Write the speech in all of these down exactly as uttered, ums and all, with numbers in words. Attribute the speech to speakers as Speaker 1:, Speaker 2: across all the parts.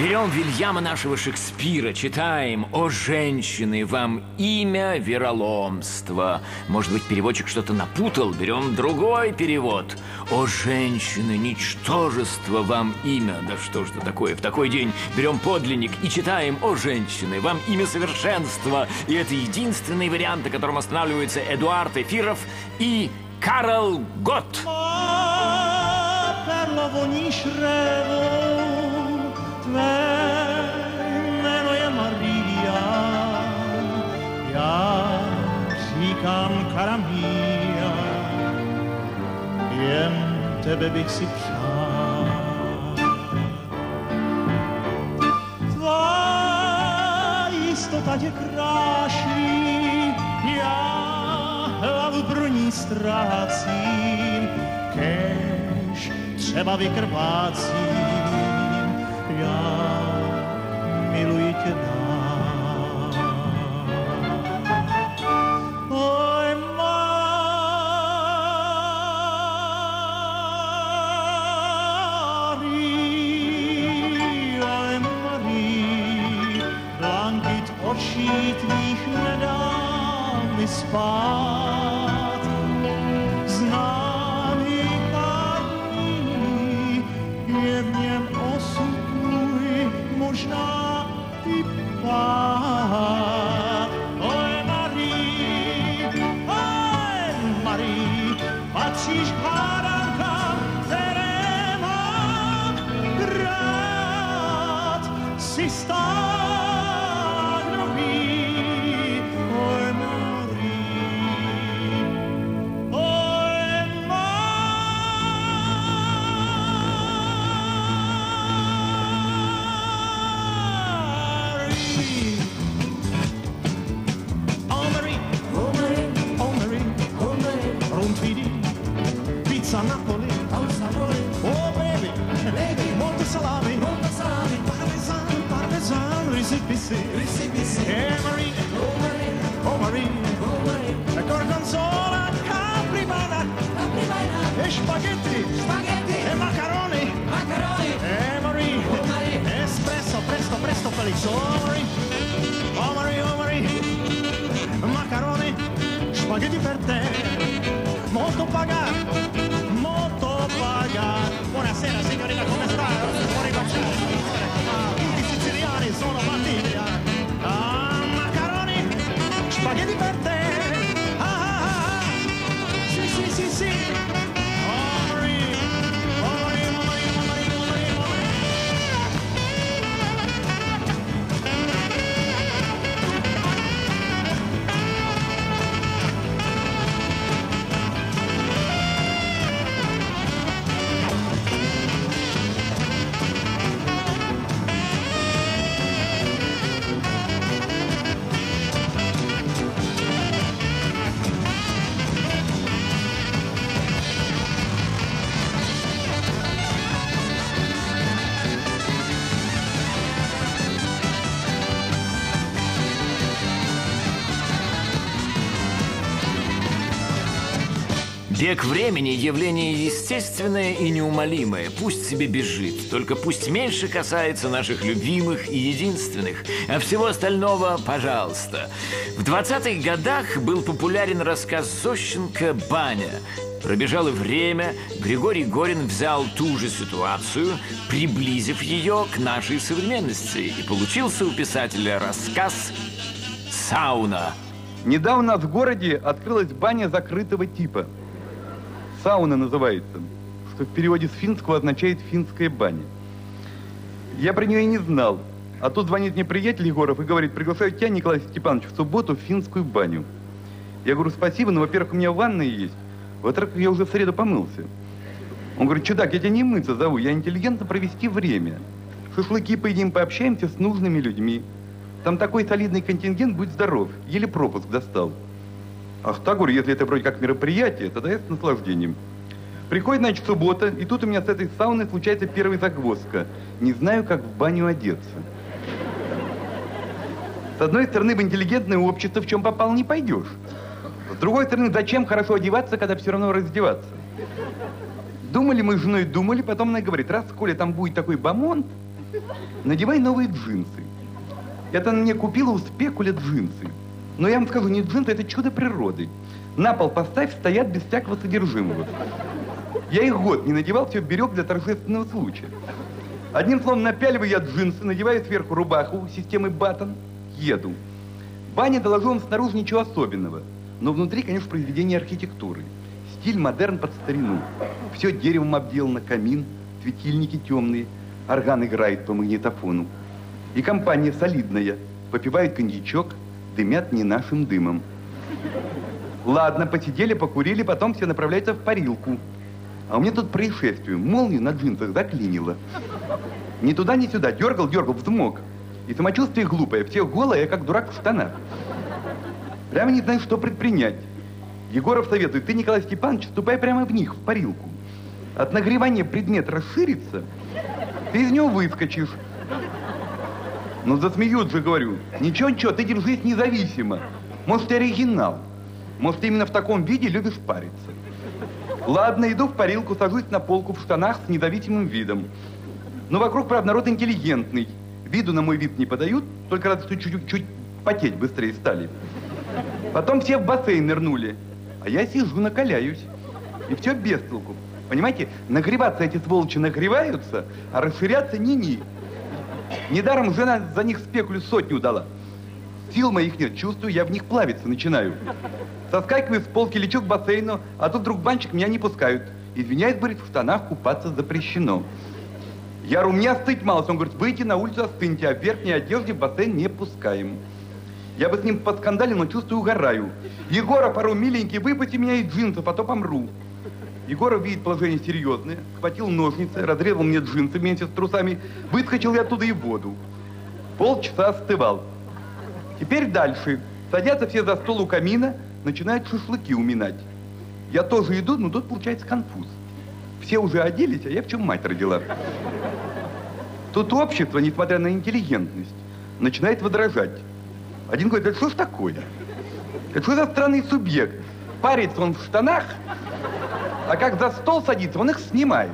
Speaker 1: Берем Вильяма нашего Шекспира, читаем: «О, женщины, вам имя вероломство». Может быть, переводчик что-то напутал, берем другой перевод. «О, женщины, ничтожество, вам имя». Да что ж это такое? В такой день берем подлинник и читаем: «О, женщины, вам имя совершенства». И это единственный вариант, на котором останавливается Эдуард Эфиров и Карл Готт.
Speaker 2: Jméno je Maria, já říkám Cara mia, jen tebe bych si přál. Tvá jistota tě kráší, já hlavu pro ní ztrácím, kéž třeba vykrvácím. Já miluji tě dál. Oj, Marie, oj, Marie, blankit očí tvých nedá mi spát. Znám ji každý, je v něm osud možná i pád. Oj, Marie, oj, Marie, patříš k hádankám, které mám rád. Jsi stále, kdo ví, oj, Marie, oj, Napoli, oh baby, baby, molto salami, molto salami, parmesan, parmesan, risipissi, risipissi, eh Marie, oh Marie, oh Marie, oh Marie, e gorgonzola, caprivana, caprivana, e spaghetti, spaghetti, e macaroni, macaroni, eh Marie, oh Marie, espresso, presto, presto, felice, oh Marie, oh Marie, oh Marie, macaroni, spaghetti per te, molto pagato. Buonasera signorina, come sta? Fuori baciare. Tutti i siciliani sono famiglia. Ah, macaroni, spaghetti per te. Ah, ah, ah. Sì, sì, sì, sì. Oh, Marie. Oh, Marie, oh, Marie, oh, Marie, oh, Marie, oh, Marie.
Speaker 1: Бег времени – явление естественное и неумолимое. Пусть себе бежит, только пусть меньше касается наших любимых и единственных, а всего остального – пожалуйста. В двадцатых годах был популярен рассказ Зощенко «Баня». Пробежало время, Григорий Горин взял ту же ситуацию, приблизив ее к нашей современности, и получился у писателя рассказ «Сауна».
Speaker 3: Недавно в городе открылась баня закрытого типа. Сауна называется, что в переводе с финского означает «финская баня». Я про нее и не знал. А тут звонит мне приятель Егоров и говорит: приглашаю тебя, Николай Степанович, в субботу в финскую баню. Я говорю: спасибо, но, во-первых, у меня ванная есть. Во-вторых, я уже в среду помылся. Он говорит: чудак, я тебя не мыться зову, я интеллигентно провести время. Шашлыки поедим, пообщаемся с нужными людьми. Там такой солидный контингент, будь здоров. Еле пропуск достал. Ах так, говорю, если это вроде как мероприятие, тогда я с наслаждением. Приходит, значит, суббота, и тут у меня с этой сауны случается первая загвоздка. Не знаю, как в баню одеться. С одной стороны, в интеллигентное общество в чем попал не пойдешь. С другой стороны, зачем хорошо одеваться, когда все равно раздеваться? Думали мы с женой, думали, потом она говорит: раз, Коля, там будет такой бомонд, надевай новые джинсы. Это она мне купила у спекуля джинсы. Но я вам скажу, не джинсы, это чудо природы. На пол поставь, стоят без всякого содержимого. Я их год не надевал, все берег для торжественного случая. Одним словом, напяливаю я джинсы, надеваю сверху рубаху системы Баттон, еду. Баня, доложу вам, снаружи ничего особенного. Но внутри, конечно, произведение архитектуры. Стиль модерн под старину. Все деревом обделано, камин, светильники темные, орган играет по магнитофону. И компания солидная. Попивают коньячок, дымят не нашим дымом. Ладно, посидели, покурили, потом все направляются в парилку. А у меня тут происшествие. Молнию на джинсах заклинило. Ни туда, ни сюда. Дергал, дергал, взмок. И самочувствие глупое. Все голое, я как дурак в штанах. Прямо не знаю, что предпринять. Егоров советует, ты, Николай Степанович, ступай прямо в них, в парилку. От нагревания предмет расширится, ты из него выскочишь. Ну, засмеют же, говорю. Ничего, ничего, ты держись независимо. Может, ты оригинал. Может, ты именно в таком виде любишь париться. Ладно, иду в парилку, сажусь на полку в штанах с независимым видом. Но вокруг, правда, народ интеллигентный. Виду на мой вид не подают, только раз чуть-чуть потеть быстрее стали. Потом все в бассейн нырнули, а я сижу, накаляюсь. И все без толку. Понимаете, нагреваться эти сволочи нагреваются, а расширяться ни-ни. Недаром жена за них спекулю сотню дала. Сил моих нет, чувствую, я в них плавиться начинаю. Соскакиваю с полки, лечу к бассейну, а тут вдруг банчик меня не пускают. Извиняюсь, говорит, в штанах купаться запрещено. Я говорю, у меня остыть мало. Он говорит, выйти на улицу, остыньте, а в верхней одежде в бассейн не пускаем. Я бы с ним подскандалил, но чувствую, угораю. Егоров, пару миленький, выпусти меня из джинсов, а то помру. Егоров видит положение серьезное, схватил ножницы, разрезал мне джинсы вместе с трусами, выскочил я оттуда и в воду. Полчаса остывал. Теперь дальше. Садятся все за стол у камина, начинают шашлыки уминать. Я тоже иду, но тут получается конфуз. Все уже оделись, а я в чем мать родила. Тут общество, несмотря на интеллигентность, начинает возражать. Один говорит, это что ж такое? Это что за странный субъект? Парится он в штанах, а как за стол садится, он их снимает.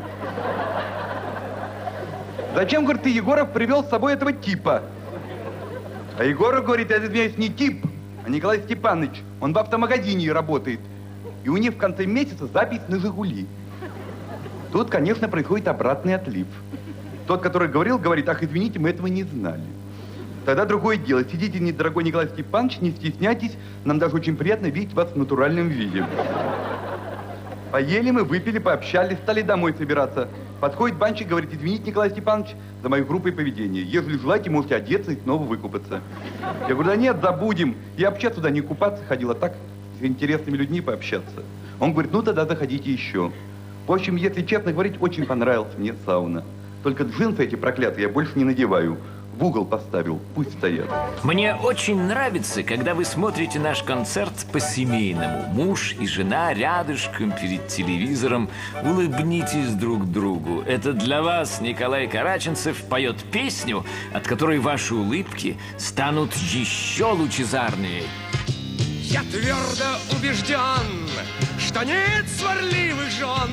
Speaker 3: Зачем, говорит, ты, Егоров, привел с собой этого типа? А Егоров говорит, это, извиняюсь, не тип, а Николай Степанович. Он в автомагазине работает. И у них в конце месяца запись на «Жигули». Тут, конечно, происходит обратный отлив. Тот, который говорил, говорит, ах, извините, мы этого не знали. Тогда другое дело. Сидите, дорогой Николай Степанович, не стесняйтесь. Нам даже очень приятно видеть вас в натуральном виде. Поели мы, выпили, пообщались, стали домой собираться. Подходит банщик, говорит, извините, Николай Степанович, за мою грубое поведение. Если желаете, можете одеться и снова выкупаться. Я говорю, да нет, забудем. Я вообще туда не купаться ходила, так с интересными людьми пообщаться. Он говорит, ну тогда заходите еще. В общем, если честно говорить, очень понравилась мне сауна. Только джинсы эти проклятые я больше не надеваю. В угол поставил, пусть стоят.
Speaker 1: Мне очень нравится, когда вы смотрите наш концерт по-семейному. Муж и жена рядышком перед телевизором. Улыбнитесь друг другу. Это для вас Николай Караченцев поет песню, от которой ваши улыбки станут еще лучезарнее.
Speaker 4: Я твердо убежден, что нет сварливых жен.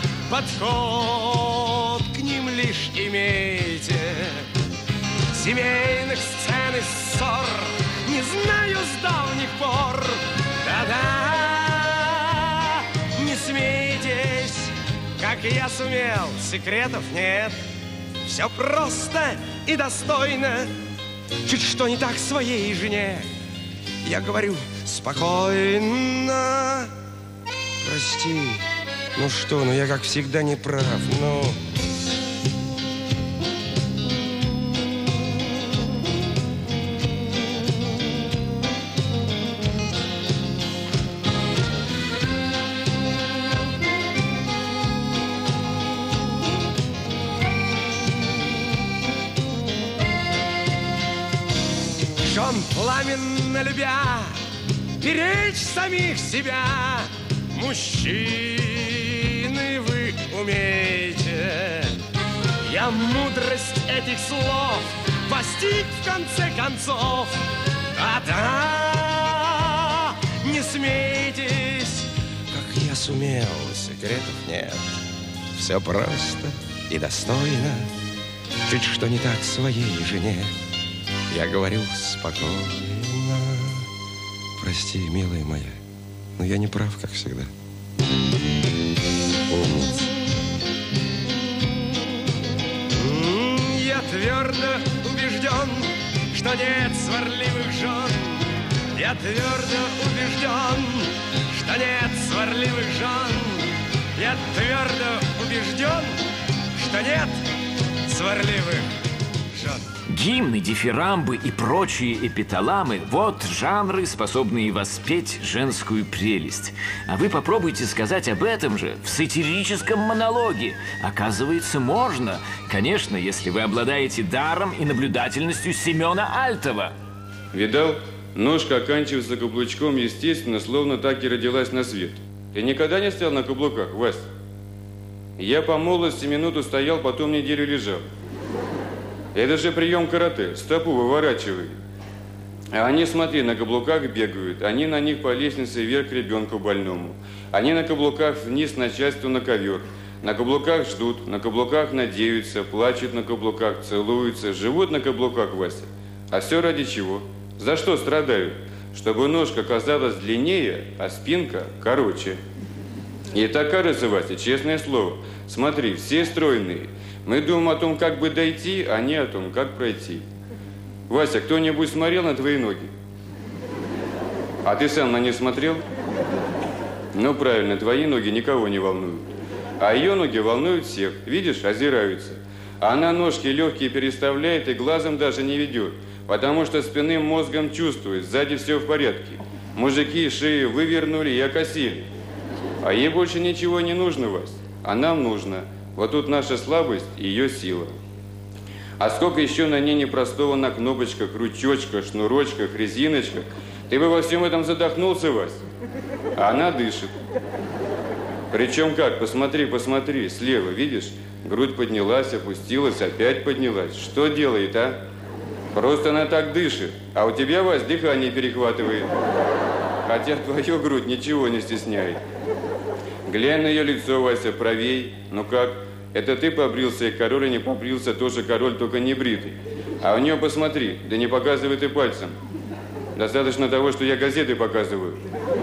Speaker 4: Подход к ним лишь имейте. Семейных сцен и ссор не знаю с давних пор. Да-да, не смейтесь, как я сумел, секретов нет. Все просто и достойно. Чуть что не так своей жене, я говорю спокойно. Прости, ну что, ну я как всегда не прав, ну... Жен пламенно любя, беречь самих себя. Мужчины, вы умеете. Я мудрость этих слов постиг в конце концов. Да-да, не смейтесь, как я сумел, секретов нет. Все просто и достойно. чуть что не так своей жене. Я говорю спокойно. Прости, милая моя, но я не прав, как всегда. Умница. Я твердо убежден, что нет сварливых жен. Я твердо убежден, что нет сварливых жен. Я твердо убежден, что нет сварливых жен.
Speaker 1: Гимны, дифирамбы и прочие эпиталамы – вот жанры, способные воспеть женскую прелесть. А вы попробуйте сказать об этом же в сатирическом монологе. Оказывается, можно. Конечно, если вы обладаете даром и наблюдательностью Семена Альтова.
Speaker 5: Видал? Ножка оканчивается каблучком, естественно, словно так и родилась на свет. Ты никогда не стоял на каблуках, Вась? Я по молодости минуту стоял, потом неделю лежал. Это же прием карате, стопу выворачивай. А они, смотри, на каблуках бегают, они на них по лестнице вверх к ребенку больному. Они на каблуках вниз начальству на ковер. На каблуках ждут, на каблуках надеются, плачут на каблуках, целуются, живут на каблуках, Вася. А все ради чего? За что страдают? Чтобы ножка казалась длиннее, а спинка короче. И так кажется, Вася, честное слово. Смотри, все стройные. Мы думаем о том, как бы дойти, а не о том, как пройти. Вася, кто-нибудь смотрел на твои ноги? А ты сам на них смотрел? Ну, правильно, твои ноги никого не волнуют. А ее ноги волнуют всех. Видишь, озираются. Она ножки легкие переставляет и глазом даже не ведет. Потому что спинным мозгом чувствует, сзади все в порядке. Мужики шею вывернули и окосили. А ей больше ничего не нужно, Вась. А нам нужно. Вот тут наша слабость и ее сила. А сколько еще на ней непростого на кнопочках, крючочках, шнурочках, резиночках. Ты бы во всем этом задохнулся, Вась. А она дышит. Причем как? Посмотри, посмотри. Слева, видишь? Грудь поднялась, опустилась, опять поднялась. Что делает, а? Просто она так дышит. А у тебя, Вась, дыхание перехватывает. Хотя твою грудь ничего не стесняет. Глянь на ее лицо, Вася, правей. Ну как? Это ты побрился, и король, и не побрился, тоже король, только не бритый. А у нее посмотри, да не показывай ты пальцем. Достаточно того, что я газеты показываю.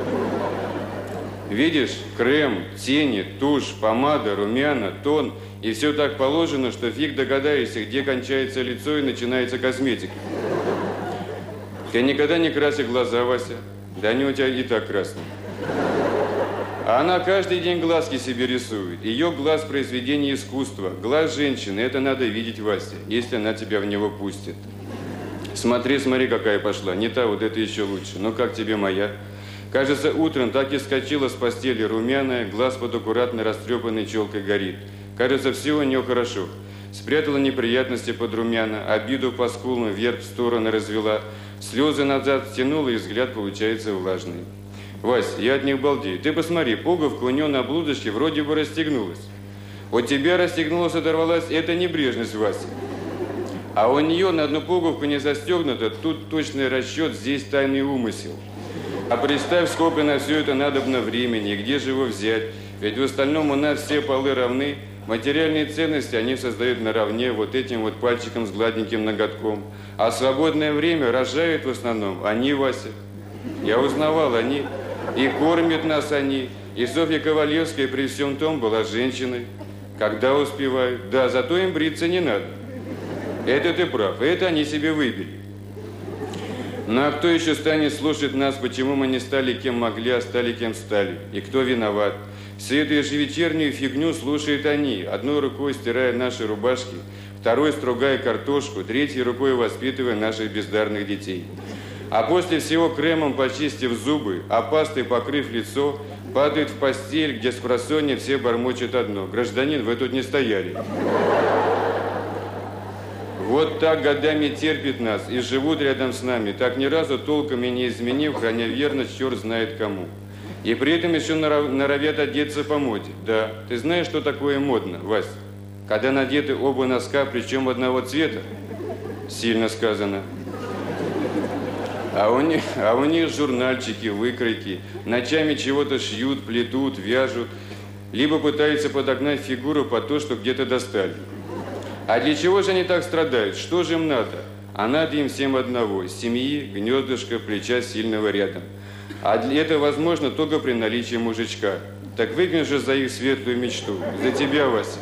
Speaker 5: Видишь, крем, тени, тушь, помада, румяна, тон. И все так положено, что фиг догадаешься, где кончается лицо и начинается косметика. Ты никогда не краси глаза, Вася? Да они у тебя и так красные. А она каждый день глазки себе рисует. Ее глаз – произведение искусства. Глаз женщины – это надо видеть, Вася, если она тебя в него пустит. Смотри, смотри, какая пошла. Не та, вот это еще лучше. Ну, как тебе моя? Кажется, утром так и вскочила с постели румяная, глаз под аккуратно растрепанной челкой горит. Кажется, все у нее хорошо. Спрятала неприятности под румяна, обиду по скулам вверх в стороны развела, слезы назад стянула, и взгляд получается влажный. Вась, я от них балдею. Ты посмотри, пуговка у нее на блузочке вроде бы расстегнулась. У тебя расстегнулась, оторвалась, это небрежность, Вася. А у нее на одну пуговку не застегнута, тут точный расчет, здесь тайный умысел. А представь, сколько на все это надобно времени, где же его взять? Ведь в остальном у нас все полы равны. Материальные ценности они создают наравне вот этим вот пальчиком с гладеньким ноготком. А свободное время рожают в основном они, Вася. Я узнавал, они. И кормят нас они. И Софья Ковалевская при всем том была женщиной. Когда успевают? Да, зато им бриться не надо. Это ты прав, это они себе выбили. Ну а кто еще станет слушать нас, почему мы не стали кем могли, а стали кем стали? И кто виноват? Всю эту ежевечернюю фигню слушают они, одной рукой стирая наши рубашки, второй стругая картошку, третьей рукой воспитывая наших бездарных детей. А после всего кремом почистив зубы, а пастой покрыв лицо, падают в постель, где спросонья все бормочут одно. Гражданин, вы тут не стояли. Вот так годами терпят нас и живут рядом с нами, так ни разу толком и не изменив, храня верность, черт знает кому. И при этом еще норовят одеться по моде. Да, ты знаешь, что такое модно, Вась? Когда надеты оба носка, причем одного цвета? Сильно сказано. А у них, а у них журнальчики, выкройки, ночами чего-то шьют, плетут, вяжут, либо пытаются подогнать фигуру под то, что где-то достали. А для чего же они так страдают? Что же им надо? А надо им всем одного – семьи, гнездышко, плеча сильного рядом. А для этого возможно только при наличии мужичка. Так выгонь же за их светлую мечту. За тебя, Вася.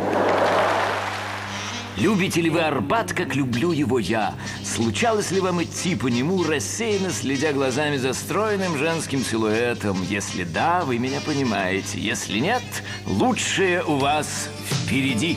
Speaker 1: Любите ли вы Арбат, как люблю его я? Случалось ли вам идти по нему, рассеянно следя глазами за стройным женским силуэтом? Если да, вы меня понимаете. Если нет, лучшее у вас впереди.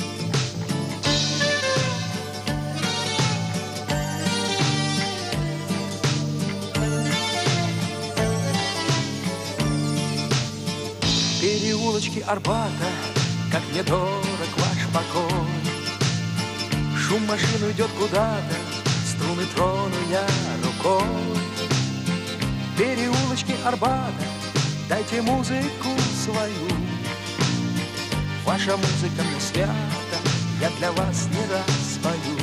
Speaker 6: Переулочки Арбата, как мне дорог ваш покой. Шум машин уйдет куда-то, струны трону я рукой. Переулочки Арбата, дайте музыку свою. Ваша музыка мне свята, я для вас не раз спою.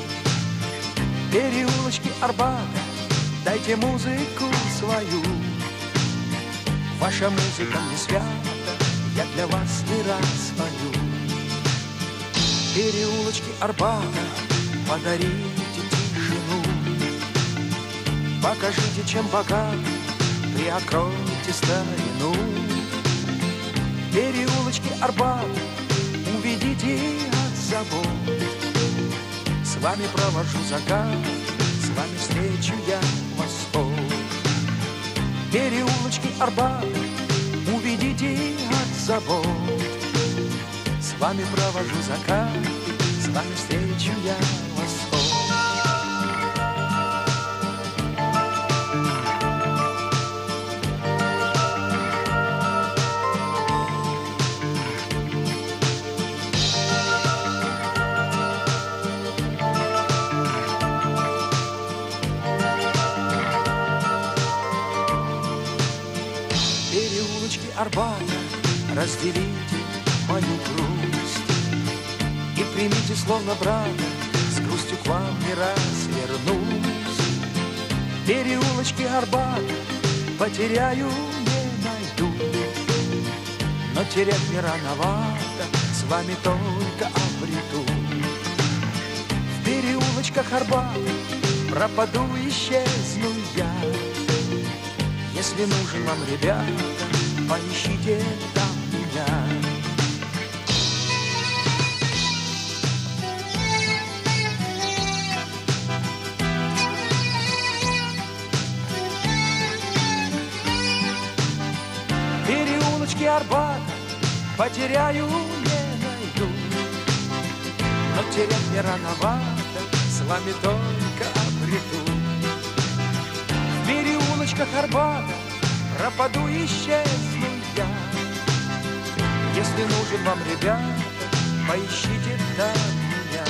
Speaker 6: Переулочки Арбата, дайте музыку свою. Ваша музыка мне свята, я для вас не раз спою. Переулочки Арбата, подарите тишину. Покажите, чем богат, приокройте старину. Переулочки Арбата, уведите от забот. С вами провожу закат, с вами встречу я восход. Переулочки Арбата, уведите от забот. С вами провожу закат, с вами встречу я восход. Переулочки Арбата, разделите мою грусть и примите словно брата, с грустью к вам не раз вернусь. Переулочки Арбата потеряю, не найду, но терять не рановато, с вами только обрету. В переулочках Арбата пропаду, исчезну я. Если нужен вам, ребята, поищите там меня. Переулочки Арбата потеряю, не найду, но терять не рановато, с вами только обрету. В переулочках Арбата пропаду, исчезну я. Если нужен вам, ребята, поищите там меня.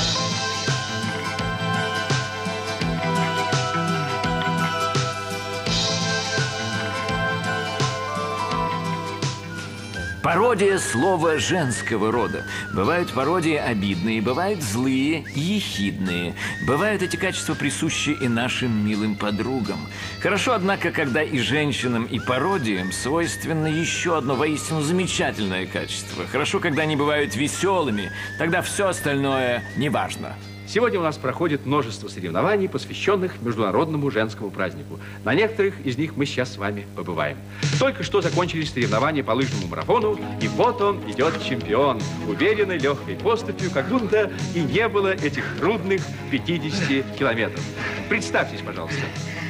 Speaker 1: Пародия слова женского рода. Бывают пародии обидные, бывают злые и ехидные. Бывают эти качества присущи и нашим милым подругам. Хорошо, однако, когда и женщинам, и пародиям свойственно еще одно воистину замечательное качество. Хорошо, когда они бывают веселыми, тогда все остальное неважно.
Speaker 7: Сегодня у нас проходит множество соревнований, посвященных международному женскому празднику. На некоторых из них мы сейчас с вами побываем. Только что закончились соревнования по лыжному марафону, и вот он идет чемпион, уверенной легкой поступью, как будто и не было этих трудных пятидесяти километров. Представьтесь, пожалуйста.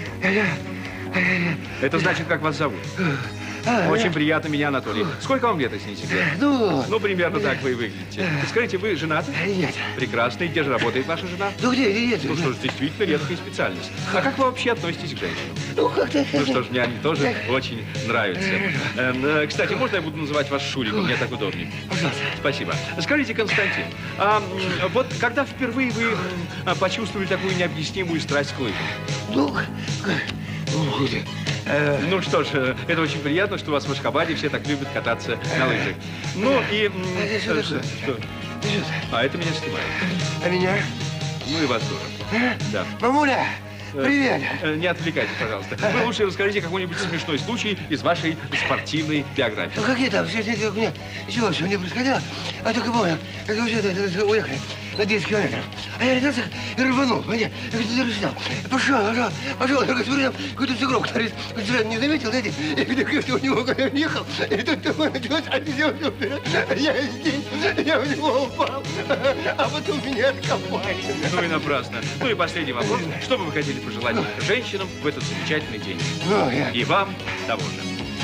Speaker 7: Это значит, как вас зовут? Очень приятно, меня Анатолий. Сколько вам лет, если не секрет?
Speaker 8: Ну,
Speaker 7: Ну, примерно так вы и выглядите. Скажите, вы женаты?
Speaker 8: нет.
Speaker 7: Прекрасно. И где же работает ваша жена?
Speaker 8: Ну где, нет?
Speaker 7: Ну что ж, действительно редкая специальность. А как вы вообще относитесь к женщинам?
Speaker 8: Ну как-то...
Speaker 7: Ну что ж, мне они тоже очень нравятся. Эм, э, Кстати, можно я буду называть вас Шуриком? Мне так удобнее.
Speaker 8: Пожалуйста.
Speaker 7: Спасибо. Скажите, Константин, а м, вот когда впервые вы м, почувствовали такую необъяснимую страсть к лыжам?
Speaker 8: Ну, ну, э,
Speaker 7: Ну что ж, э, это очень приятно, что у вас в Ашхабаде все так любят кататься на лыжах. Ну и... м,
Speaker 8: А это что
Speaker 7: э,
Speaker 8: такое?
Speaker 7: что?
Speaker 8: идет.
Speaker 7: А это меня снимает.
Speaker 8: А меня?
Speaker 7: Ну и вас тоже. Да.
Speaker 8: Мамуля, привет.
Speaker 7: Э, Не отвлекайтесь, пожалуйста. Вы лучше расскажите какой-нибудь смешной случай из вашей спортивной биографии.
Speaker 8: Ну какие там, все, все, у меня, ничего, все не происходило, а только помню, как вы все это, это, уехали. на десять километров. А я родился и рванул, понимаете? Я говорю, решил. Пошел, пошел, пошел. Я говорю, смотри, там какой-то сугроб. Смотри, не заметил, знаете? Я говорю, у него когда ехал, и тут такой началось, а все вперед. Я здесь, я в него упал, а потом меня откопали.
Speaker 7: Ну и напрасно. Ну и последний вопрос. Что бы вы хотели пожелать женщинам в этот замечательный день?
Speaker 8: Ну, я...
Speaker 7: И вам того же.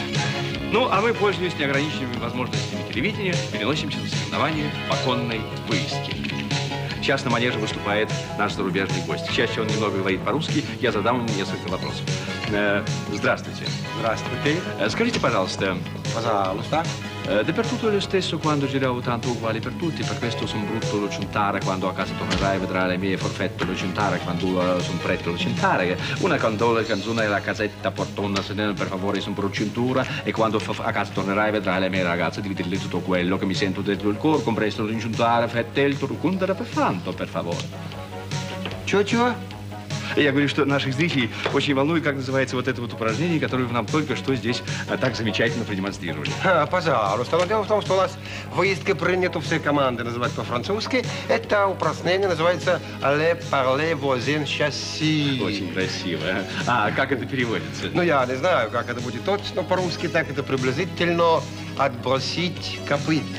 Speaker 7: Ну, а мы, пользуясь неограниченными возможностями телевидения, переносимся на соревнования по конной выездке. Сейчас на манеже выступает наш зарубежный гость. К счастью, он немного говорит по-русски. Я задам ему несколько вопросов. Э, здравствуйте.
Speaker 8: Здравствуйте.
Speaker 7: Э, скажите, пожалуйста.
Speaker 8: Пожалуйста.
Speaker 7: Eh, dappertutto è lo stesso quando giravo tanto uguale per tutti, per questo son brutto lo ciuntare, quando a casa tornerai vedrai le mie forfette lo ciuntare, quando uh, son pretto lo ciuntare, una cantola canzone e la casetta portona, se ne per favore son pro cintura, e quando a casa tornerai vedrai le mie ragazze di dirle tutto quello che mi sento dentro il cuore, compreso lo ciuntare, fette il turcundere per fanto, per favore.
Speaker 8: Чего-чего?
Speaker 7: Я говорю, что наших зрителей очень волнует, как называется вот это вот упражнение, которое вы нам только что здесь а, так замечательно продемонстрировали.
Speaker 8: А, пожалуйста. Но дело в том, что у нас выездка принято все команды называть по-французски. Это упражнение называется «Le parler voisin chassis».
Speaker 7: Очень красиво. А как это переводится?
Speaker 8: Ну, я не знаю, как это будет точно по-русски, так это приблизительно «отбросить копыта».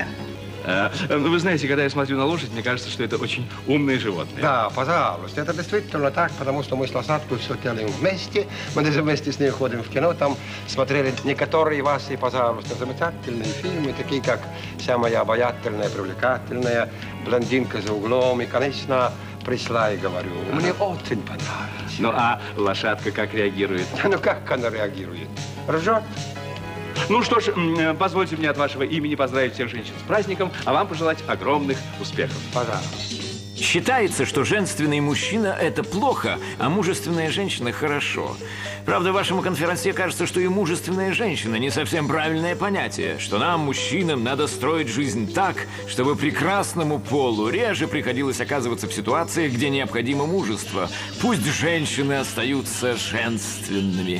Speaker 7: Вы знаете, когда я смотрю на лошадь, мне кажется, что это очень умное животное.
Speaker 8: Да, пожалуйста. Это действительно так, потому что мы с лошадкой все делаем вместе. Мы даже вместе с ней ходим в кино, там смотрели некоторые ваши, пожалуйста, замечательные фильмы, такие как «Вся моя обаятельная, привлекательная», «Блондинка за углом» и, конечно, «Пришла и говорю». Мне очень понравилось.
Speaker 7: Ну, а лошадка как реагирует?
Speaker 8: Ну, как она реагирует? Ржет?
Speaker 7: Ну что ж, позвольте мне от вашего имени поздравить всех женщин с праздником, а вам пожелать огромных успехов.
Speaker 8: Пожалуйста.
Speaker 1: Считается, что женственный мужчина – это плохо, а мужественная женщина – хорошо. Правда, вашему конферансье кажется, что и мужественная женщина – не совсем правильное понятие, что нам, мужчинам, надо строить жизнь так, чтобы прекрасному полу реже приходилось оказываться в ситуациях, где необходимо мужество. Пусть женщины остаются женственными.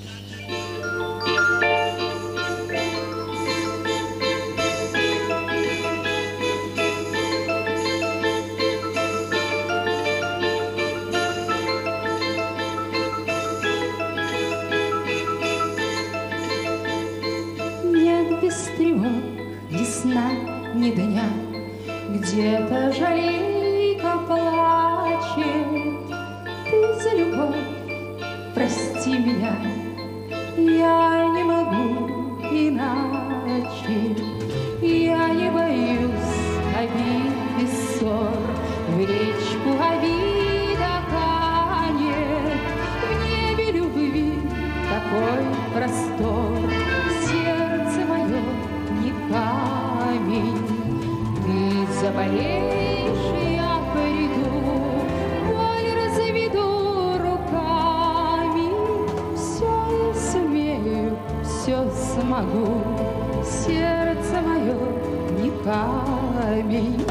Speaker 9: Ни дня, где-то жалейка плачет. Ты за любовь прости меня, я не могу иначе. Я не боюсь обид и ссор, в речку обида канет. В небе любви такой простор, сердце мое не камень. Ты заболеешь, я приду, боль разведу руками. Все я сумею, все смогу, сердце мое не камень.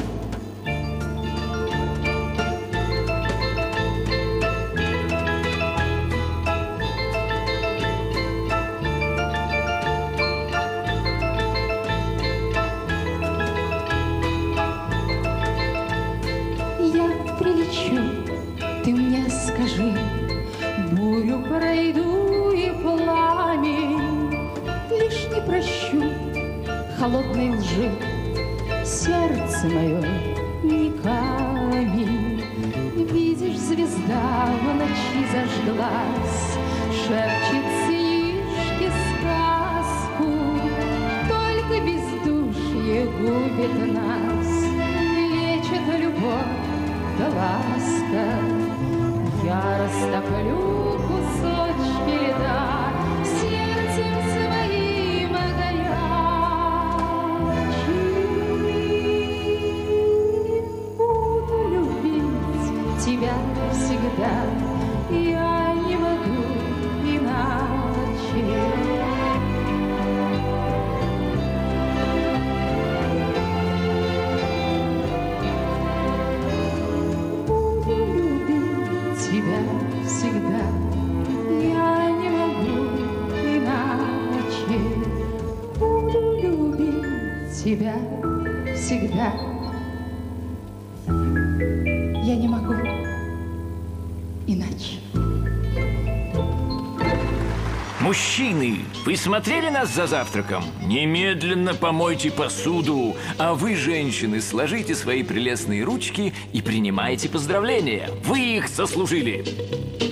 Speaker 9: Бурю пройду и пламень, лишь не прощу холодной лжи. Сердце мое не камень. Видишь, звезда в ночи зажглась, шепчет сынишке сказку. Только бездушье губит нас, лечит любовь да ласка. Я растоплю кусочки льда сердцем своим горячим. Буду любить тебя всегда, я не могу иначе. Тебя всегда, я не могу иначе. Буду любить тебя всегда. Я не могу иначе.
Speaker 1: Мужчины, вы смотрели нас за завтраком? Немедленно помойте посуду. А вы, женщины, сложите свои прелестные ручки и принимайте поздравления. Вы их заслужили.